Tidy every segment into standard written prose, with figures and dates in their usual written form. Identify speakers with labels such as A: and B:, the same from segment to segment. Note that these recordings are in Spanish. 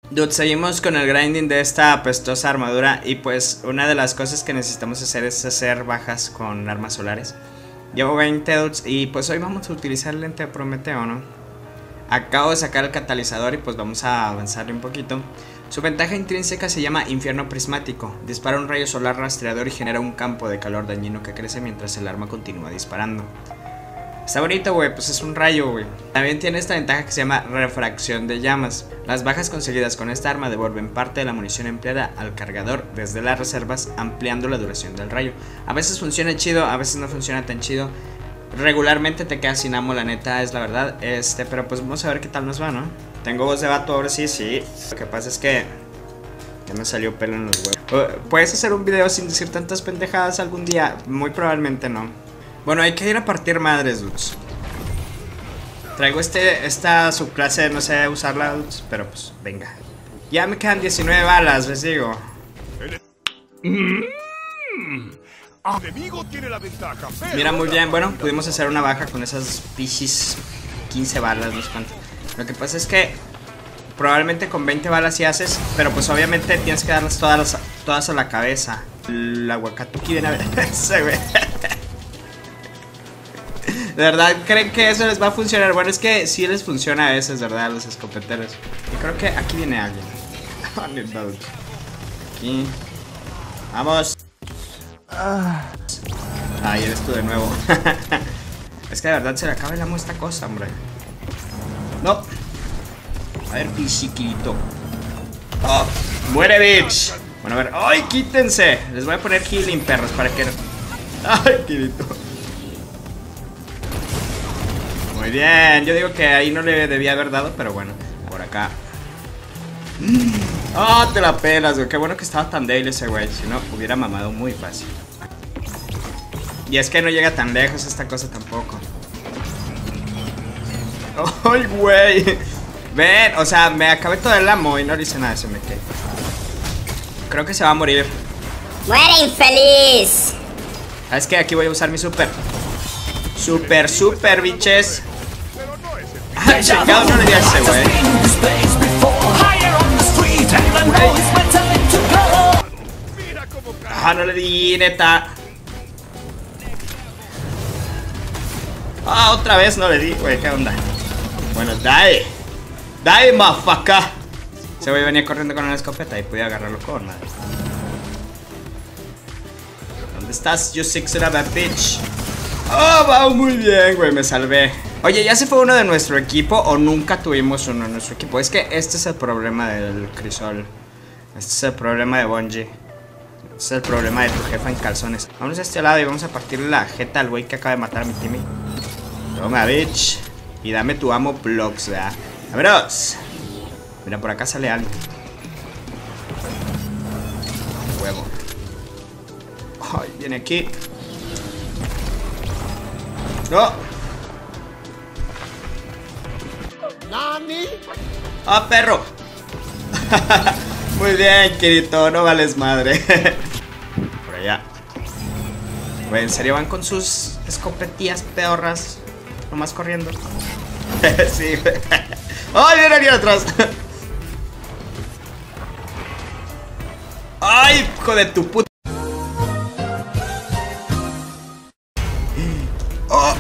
A: Dude, seguimos con el grinding de esta apestosa armadura. Y pues una de las cosas que necesitamos hacer es hacer bajas con armas solares. Llevo 20 dudes y pues hoy vamos a utilizar el lente de Prometeo, ¿no? Acabo de sacar el catalizador y pues vamos a avanzarle un poquito. Su ventaja intrínseca se llama infierno prismático. Dispara un rayo solar rastreador y genera un campo de calor dañino que crece mientras el arma continúa disparando. Está bonito, güey, pues es un rayo, güey. También tiene esta ventaja que se llama refracción de llamas. Las bajas conseguidas con esta arma devuelven parte de la munición empleada al cargador desde las reservas, ampliando la duración del rayo. A veces funciona chido, a veces no funciona tan chido. Regularmente te quedas sin ammo, la neta, es la verdad. Pero pues vamos a ver qué tal nos va, ¿no? Tengo voz de vato ahora sí, sí. Lo que pasa es que ya me salió pelo en los huevos. ¿Puedes hacer un video sin decir tantas pendejadas algún día? Muy probablemente no. Bueno, hay que ir a partir madres, dudes. Traigo esta subclase, no sé usarla, dudes, pero pues venga. Ya me quedan 19 balas, les digo. Mira, muy bien, bueno, pudimos hacer una baja con esas pichis 15 balas, no sé cuánto. Lo que pasa es que probablemente con 20 balas sí haces, pero pues obviamente tienes que darlas todas a la cabeza. El aguacatuki viene a ver ese, güey. ¿De verdad creen que eso les va a funcionar? Bueno, es que sí les funciona a veces, ¿verdad? A los escopeteros. Y creo que aquí viene alguien. Aquí. Vamos. Ahí eres tú de nuevo. Es que de verdad se le acaba el amo esta cosa, hombre. No. A ver, pichiquito. Oh, muere, bitch. Bueno, a ver. ¡Ay, quítense! Les voy a poner healing, perros, para que... ¡Ay, quirito! Muy bien, yo digo que ahí no le debía haber dado, pero bueno, por acá. ¡Ah, te la pelas, güey! Qué bueno que estaba tan débil ese güey, si no, hubiera mamado muy fácil. Y es que no llega tan lejos esta cosa tampoco. ¡Ay, güey! Ven, o sea, me acabé todo el amo y no le hice nada, se me quedó. Creo que se va a morir.
B: ¡Muere, infeliz!
A: ¿Sabes qué? Aquí voy a usar mi super. Super, biches. Ay, chingado, no le di a ese, güey. Ah, no le di, neta. Ah, otra vez no le di, güey, ¿qué onda? Bueno, die, motherfucker. Ese güey venía corriendo con una escopeta y podía agarrarlo con madre. ¿Dónde estás, you six of a bitch? Oh, va muy bien, güey, me salvé. Oye, ¿ya se fue uno de nuestro equipo o nunca tuvimos uno en nuestro equipo? Es que este es el problema del crisol. Este es el problema de Bungie. Este es el problema de tu jefa en calzones. Vamos a este lado y vamos a partirle la jeta al güey que acaba de matar a mi Timmy. Toma, bitch. Y dame tu amo blocks, ¿verdad? ¡Vámonos! Mira, por acá sale alguien. Huevo. Ay, viene aquí. ¡No!
C: ¿Nani?
A: ¡Ah, perro! Muy bien, querido, no vales madre. Por allá. Güey, ¿en serio van con sus escopetillas pedorras? Nomás corriendo. Sí, güey. ¡Ay, viene alguien atrás! ¡Ay, hijo de tu puta! Oh.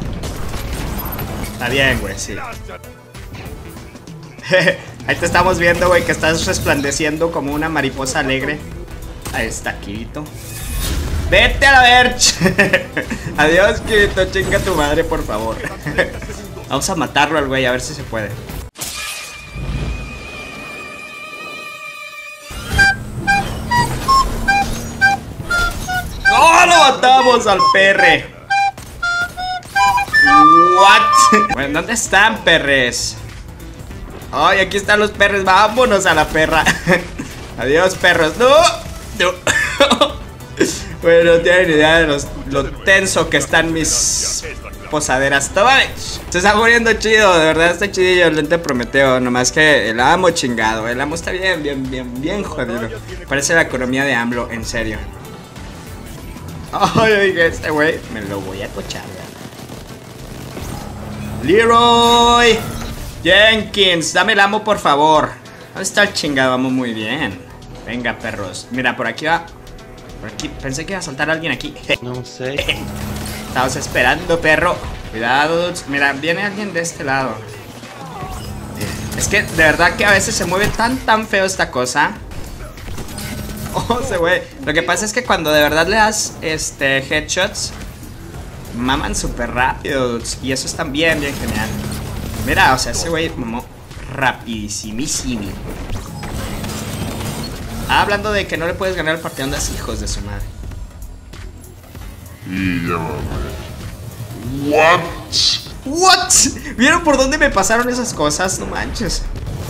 A: Está bien, güey, sí. Ahí te estamos viendo, güey, que estás resplandeciendo como una mariposa alegre. Ahí está, Kirito. ¡Vete a la verch! Adiós, Kirito, chinga tu madre, por favor. Vamos a matarlo al güey, a ver si se puede. ¡Oh, lo matamos al perre! ¿What? Bueno, ¿dónde están, perres? Ay, aquí están los perros. Vámonos a la perra. Adiós, perros. ¡No! No. Bueno, no tienen idea de lo tenso que están mis posaderas. Toma, se está muriendo chido. De verdad está chidillo el lente Prometeo. Nomás que el amo chingado. El amo está bien jodido. Parece la economía de AMLO, en serio. Ay, oiga, este güey me lo voy a cochar, ¿verdad? Leroy Jenkins, dame el amo, por favor. ¿Dónde está el chingado? Vamos muy bien. Venga, perros. Mira, por aquí va. Por aquí. Pensé que iba a saltar alguien aquí.
D: No sé.
A: Estamos esperando, perro. Cuidado. Mira, viene alguien de este lado. Es que de verdad que a veces se mueve tan feo esta cosa. Oh, ese güey. Lo que pasa es que cuando de verdad le das headshots, maman súper rápido. Y eso es también bien genial. Mira, o sea, ese güey mamó rapidísimísimo. Hablando de que no le puedes ganar el partido, andas hijos de su madre. What? ¿Vieron por dónde me pasaron esas cosas? No manches.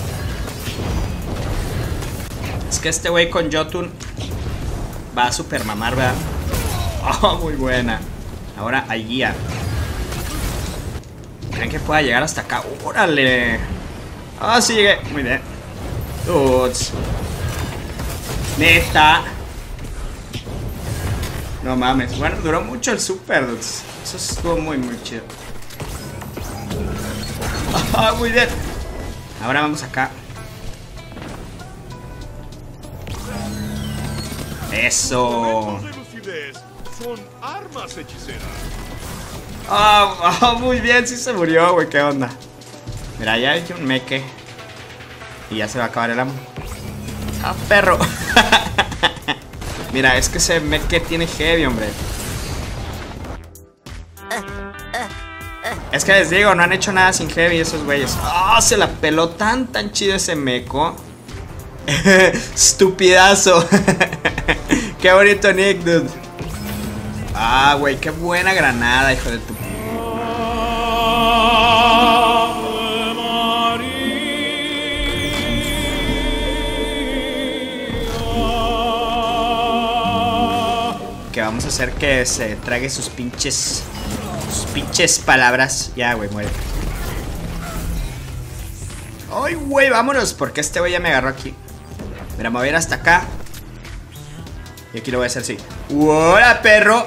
A: Es que este güey con Jotun va a super mamar, ¿verdad? Oh, muy buena. Ahora hay guía. ¿Creen que pueda llegar hasta acá? ¡Órale! Ah, sí llegué. Muy bien. Dudes. Neta. No mames. Bueno, duró mucho el super, dudes. Eso estuvo muy chido. Ah, muy bien. Ahora vamos acá. Eso.
C: Son armas hechiceras.
A: Muy bien, sí se murió, güey, qué onda. Mira, ya hay un meque. Y ya se va a acabar el ammo. Ah, perro. Mira, es que ese meque tiene heavy, hombre. Es que les digo, no han hecho nada sin heavy esos güeyes. Se la peló tan chido ese meco. Estupidazo. Qué bonito nick, dude. Güey, qué buena granada, hijo de tu... Que vamos a hacer que se trague sus pinches palabras. Ya, güey, muere. Ay, güey, vámonos, porque este güey ya me agarró aquí. Mira, me voy a ir hasta acá. Y aquí lo voy a hacer así. ¡Hola, perro!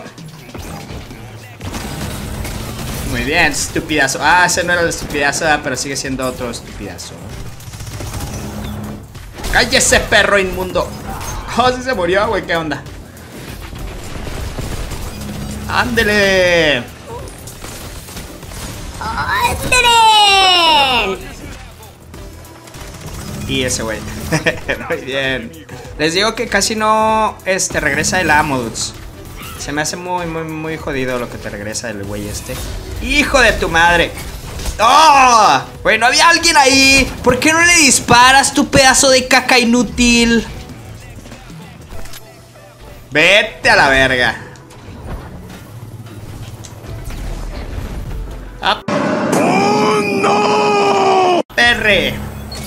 A: Muy bien, estupidazo. Ese no era el estupidazo, pero sigue siendo otro estupidazo. ¡Cállese, perro inmundo! Sí se murió, güey, ¿qué onda? ¡Ándele!
B: ¡Ándele!
A: Y ese güey. Muy bien. Les digo que casi no regresa el ammo, dudes. Se me hace muy jodido lo que te regresa el güey este. ¡Hijo de tu madre! ¡Oh! Güey, ¿no había alguien ahí? ¿Por qué no le disparas, tu pedazo de caca inútil? Vete a la verga. ¡Oh, no! ¡Perre!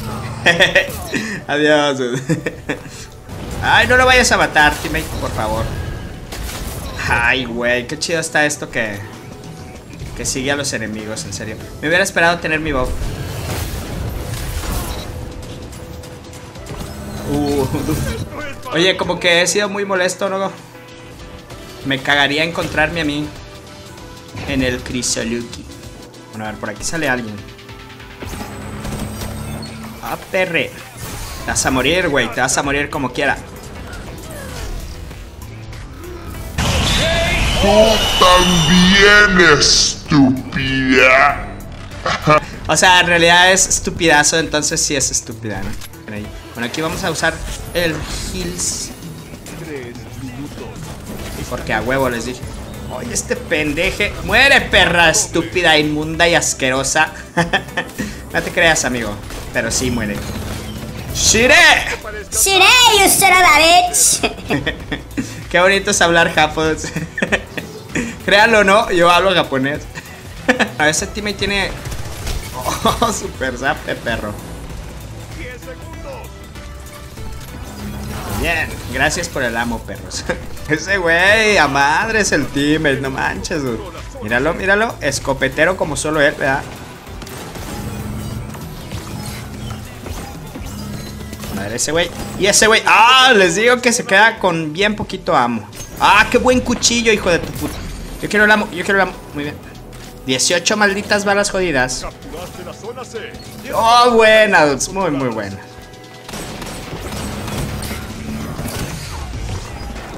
A: Adiós. Ay, no lo vayas a matar, teammate, por favor. Ay, güey, qué chido está esto que sigue a los enemigos, en serio. Me hubiera esperado tener mi buff. Oye, como que he sido muy molesto, ¿no? Me cagaría encontrarme a mí en el Crisoluki. Bueno, a ver, por aquí sale alguien. Perre. Te vas a morir, güey. Te vas a morir como quiera.
E: Tú también, estúpida.
A: O sea, en realidad es estupidazo, entonces sí es estúpida, ¿no? Bueno, aquí vamos a usar el heals. Porque a huevo les dije. Oye, este pendeje. Muere, perra estúpida, inmunda y asquerosa. No te creas, amigo. Pero sí muere. ¡Shire!
B: ¡Shire, you son of a bitch!
A: Qué bonito es hablar japonés. Créanlo o no, yo hablo japonés. A ese teammate tiene... super zap de perro. Bien, gracias por el amo, perros. Ese güey, a madre es el teammate, no manches, dude. Míralo, escopetero como solo él, ¿verdad? Madre, ese güey. Y ese güey, les digo que se queda con bien poquito amo. Qué buen cuchillo, hijo de tu puta. Yo quiero el amo. Muy bien. 18 malditas balas jodidas. Oh, buena, dudes. Muy buena.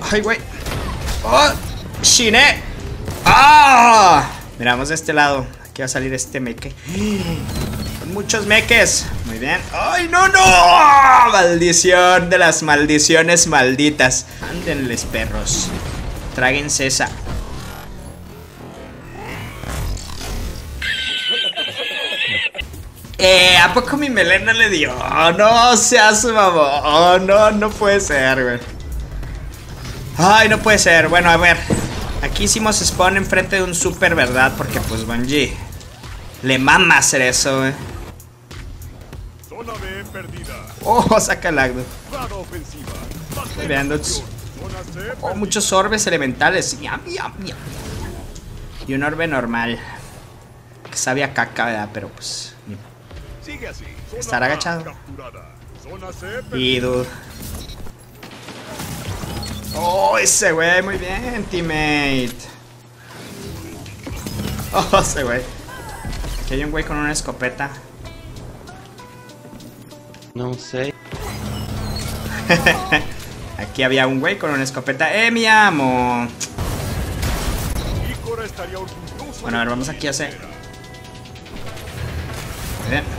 A: ¡Ay, güey! ¡Oh! ¡Shine! ¡Ah! Miramos de este lado. Aquí va a salir este meque. Con muchos meques. Muy bien. ¡Ay, no, no! Maldición de las maldiciones malditas. Ándenles, perros. Tráguense esa. ¿A poco mi melena le dio? No seas mamón. No, no puede ser, güey. Ay, no puede ser. Bueno, a ver. Aquí hicimos spawn enfrente de un super, ¿verdad? Porque pues Bungie le mama hacer eso, güey.
C: Zona B perdida.
A: Oh, saca el agdo.
C: Zona ofensiva.
A: Muy bien, dudes.
C: Zona C perdida.
A: Oh, muchos orbes elementales. Yam, yam, yam. Y un orbe normal. Que sabe a caca, ¿verdad? Pero pues...
C: Sigue así. Zona
A: Estar
C: A
A: agachado.
C: capturada. Zona C perdida.
A: Y dude. Oh, ese güey, muy bien, teammate. Oh, ese güey. Aquí hay un güey con una escopeta.
D: No sé.
A: Aquí había un güey con una escopeta. Mi amo!
C: Ícora estaría orgulloso.
A: Bueno, a ver, vamos aquí a hacer. Muy bien.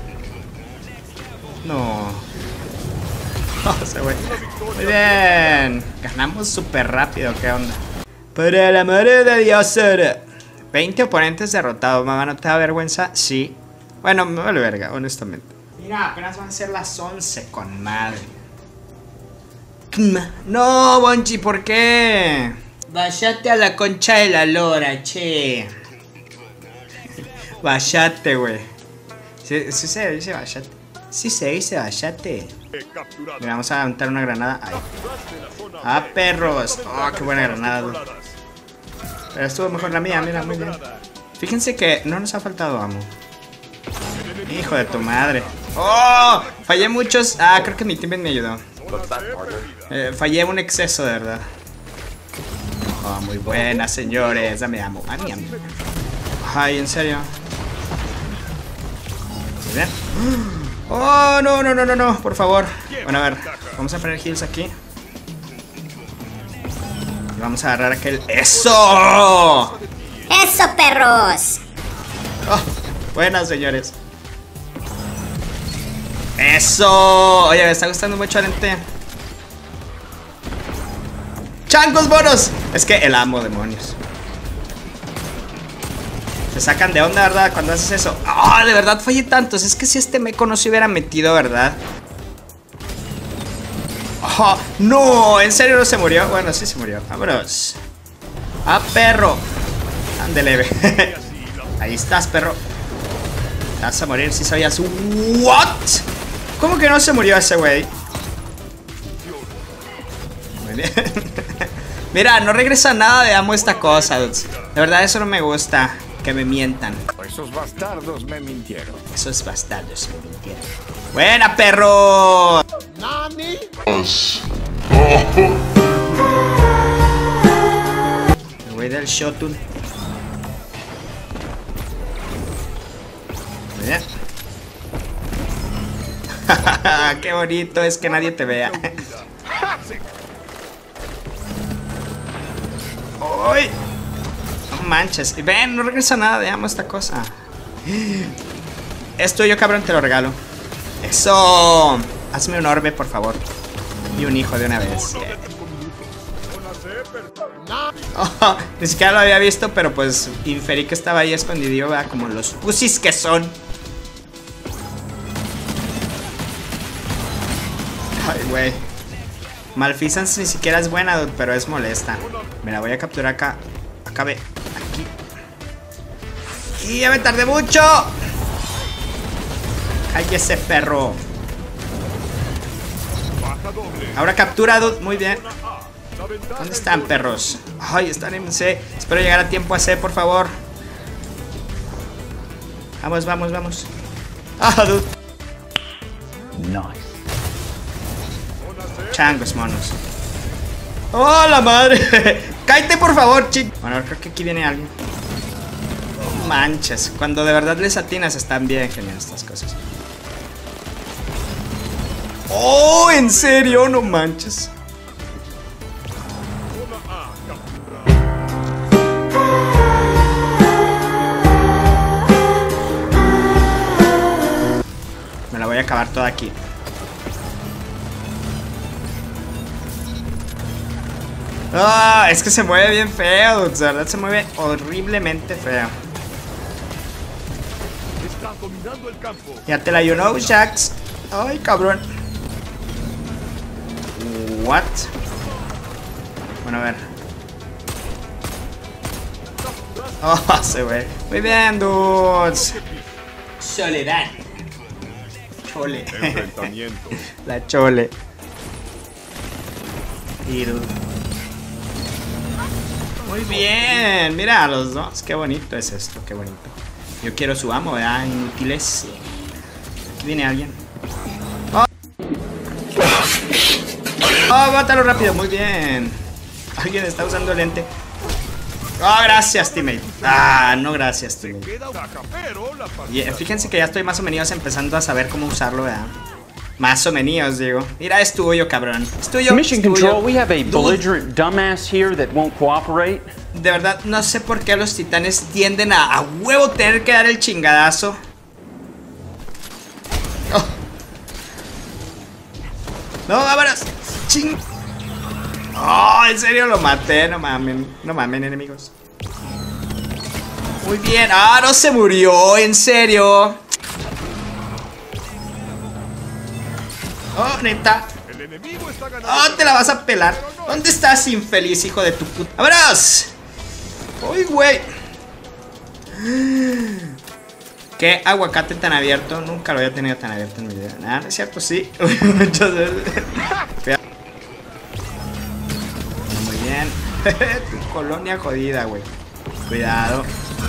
A: No. Oh, ese güey. Muy bien. Ganamos súper rápido, ¿qué onda? Para la madre de Dios. 20 oponentes derrotados. Mamá, ¿no te da vergüenza? Sí. Bueno, me vale verga, honestamente. Mira, apenas van a ser las 11 con madre. No, Bungie, ¿por qué? Váyate a la concha de la lora, che. Váyate, güey. Sí se dice váyate. Sí se dice váyate.
C: Capturada.
A: Mira, vamos a aventar una granada. Ahí.
C: Capturaste la zona
A: Ah,
C: B.
A: perros. Oh, qué buena granada, dude.
C: Controladas.
A: Pero estuvo mejor la mía, mira, muy bien. Fíjense que no nos ha faltado amo. Hijo de tu madre. ¡Oh! Fallé muchos. Ah, creo que mi teammate me ayudó.
C: Zona C perdida.
A: Fallé un exceso, de verdad. Oh, muy buena, señores. Dame amo. A mí, amo. Ay, en serio. Muy bien. Oh, no, no, no, no, no, por favor. Bueno, a ver. Vamos a poner heals aquí. Y vamos a agarrar aquel. ¡Eso!
B: ¡Eso, perros!
A: Oh, buenas, señores. ¡Eso! Oye, me está gustando mucho, lente. ¡Changos monos! Es que el amo, demonios. Te sacan de onda, ¿verdad? Cuando haces eso. ¡Ah! De verdad fallé tantos. Es que si este meco no se hubiera metido, ¿verdad? ¡Oh! ¡No! ¿En serio no se murió? Bueno, sí se murió. Vámonos. ¡Ah, perro! Ándele. Ahí estás, perro. Te vas a morir si sabías. ¿What? ¿Cómo que no se murió ese güey? Muy bien. Mira, no regresa nada de amo esta cosa, dudes. De verdad, eso no me gusta. Que me mientan.
C: Esos bastardos me mintieron.
A: Esos bastardos me mintieron. ¡Buena, perro! El güey del Shotun. Muy bien. Qué bonito es que nadie te vea. ¡Uy! No manches. Ven, no regresa nada de amo esta cosa. Esto yo, cabrón, te lo regalo. ¡Eso! Hazme un orbe, por favor. Y un hijo de una vez. Yeah. Oh, ni siquiera lo había visto, pero pues inferí que estaba ahí escondido, ¿verdad? Como los pusis que son. Ay, güey. Malfeasance ni siquiera es buena, dude, pero es molesta. Me la voy a capturar acá. Acá ve. Aquí. Y ya me tardé mucho. Cállese, perro. Ahora captura, dude. Muy bien. ¿Dónde están, perros? Ay, están en C. Espero llegar a tiempo a C, por favor. Vamos, vamos, vamos. Ah, dude.
D: Nice.
A: Changos, monos. ¡Oh, la madre! ¡Cállate, por favor, chico! Bueno, creo que aquí viene alguien. No manches. Cuando de verdad les atinas, están bien genial estas cosas. ¡Oh! ¿En serio? No manches. acabar todo aquí. Ah, es que se mueve bien feo, de verdad se mueve horriblemente feo.
C: Está dominando el campo.
A: Ya te la you know, Jax. Ay, cabrón. What? Bueno, a ver. Oh, se ve. Muy bien, dudes. Soledad. Chole.
C: Enfrentamiento.
A: La chole. Y dude. Muy bien. Mira a los dos. Qué bonito es esto. Qué bonito. Yo quiero su amo, ¿verdad? Inútiles. Viene alguien. Oh. Oh, mátalo rápido. Muy bien. Alguien está usando lente. Oh, gracias, teammate. Ah, no gracias, teammate.
C: Queda una pero la partida.
A: Fíjense que ya estoy más o menos empezando a saber cómo usarlo, ¿verdad? Más o menos, digo. Mira, es tuyo, cabrón. Es tuyo.
D: Mission
A: es tuyo.
D: Control, we have a
A: Dude,
D: belligerent dumbass here that won't cooperate.
A: de verdad, no sé por qué los titanes tienden a huevo tener que dar el chingadazo. Oh. No, vámonos. Ching. Oh, en serio lo maté. No mamen. No mamen, enemigos. Muy bien. Ah, no se murió. En serio. Oh, neta.
C: El enemigo está ganando.
A: Oh, te la vas a pelar. ¿Dónde estás, infeliz, hijo de tu puta? ¡Vámonos! ¡Uy, güey! ¿Qué aguacate tan abierto? Nunca lo había tenido tan abierto en mi vida. Nada, es cierto, sí. Muy bien. Tu colonia jodida, güey. Cuidado.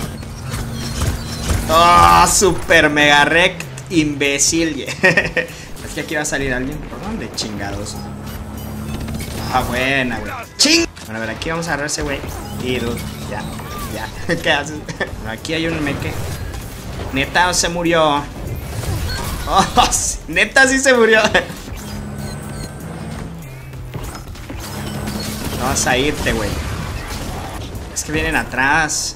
A: Oh, super mega rect, imbécil. Es que aquí va a salir alguien. ¿Por dónde chingados? Ah, buena, güey. ¡Ching! Bueno, a ver, aquí vamos a agarrar ese güey. Y dude, ya. ¿Qué haces? Bueno, aquí hay un meque. Neta, se murió. Oh, sí, neta, sí se murió. No vas a irte, güey. Es que vienen atrás.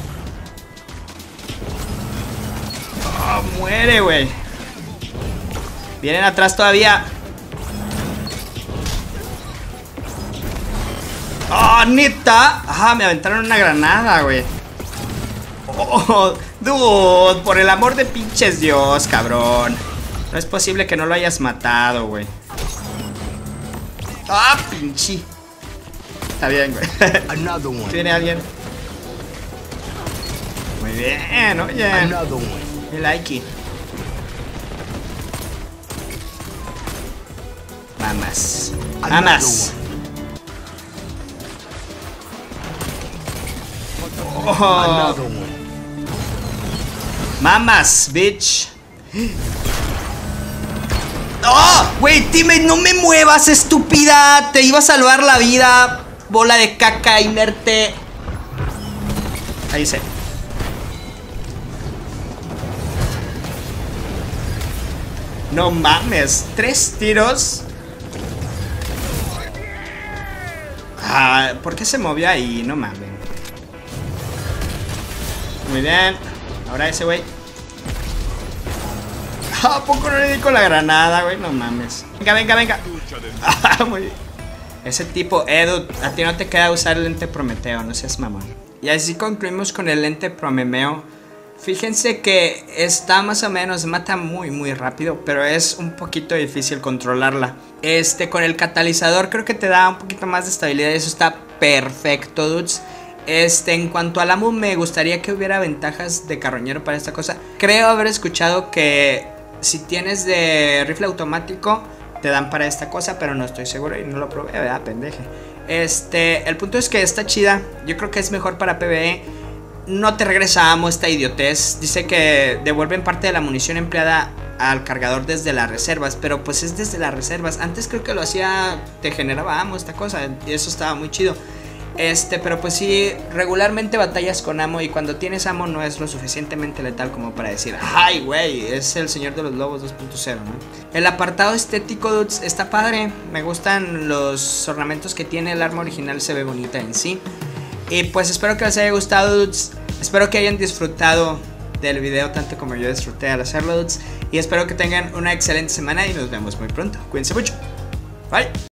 A: Oh, muere, güey. Vienen atrás todavía. ¡Oh, neta! ¡Ah, me aventaron una granada, güey! ¡Oh, dude! Por el amor de pinches Dios, cabrón. No es posible que no lo hayas matado, güey. ¡Ah, pinche! Está bien, güey. ¿Tiene alguien? Muy bien, oye. Me like. Mamas. Mamas. Oh. Mamas, bitch. ¡Oh! Güey, teammate, no me muevas, estúpida. Te iba a salvar la vida. Bola de caca inerte. Ahí se. No mames, 3 tiros. Ah, ¿por qué se movió ahí? No mames. Muy bien. Ahora ese güey. ¿A poco no le di con la granada, güey? No mames. Venga. Ah, muy bien. Ese tipo, Edu, a ti no te queda usar el lente Prometeo, no seas mamón. Y así concluimos con el lente Prometeo. Fíjense que está más o menos, mata muy rápido, pero es un poquito difícil controlarla. Con el catalizador creo que te da un poquito más de estabilidad y eso está perfecto, dudes. En cuanto al amo, me gustaría que hubiera ventajas de carroñero para esta cosa. Creo haber escuchado que si tienes de rifle automático te dan para esta cosa, pero no estoy seguro y no lo probé, ¿verdad? Pendeje. El punto es que está chida. Yo creo que es mejor para PvE. No te regresa amo esta idiotez. Dice que devuelven parte de la munición empleada al cargador desde las reservas, pero pues es desde las reservas. Antes creo que lo hacía, te generaba amo esta cosa y eso estaba muy chido. Pero pues sí, regularmente batallas con amo y cuando tienes amo no es lo suficientemente letal como para decir, ay güey, es el señor de los lobos 2.0, ¿no? El apartado estético, dudes, está padre. Me gustan los ornamentos que tiene, el arma original se ve bonita en sí. Y pues espero que les haya gustado, dudes. Espero que hayan disfrutado del video tanto como yo disfruté al hacerlo, dudes. Y espero que tengan una excelente semana y nos vemos muy pronto. Cuídense mucho. Bye.